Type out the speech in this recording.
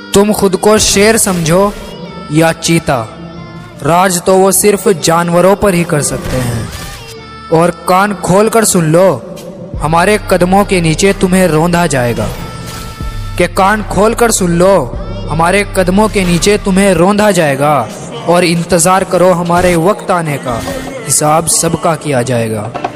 तुम खुद को शेर समझो या चीता, राज तो वो सिर्फ जानवरों पर ही कर सकते हैं। और कान खोल कर सुन लो, हमारे कदमों के नीचे तुम्हें रौंदा जाएगा। कि कान खोल कर सुन लो, हमारे कदमों के नीचे तुम्हें रौंदा जाएगा। और इंतज़ार करो हमारे वक्त आने का, हिसाब सबका किया जाएगा।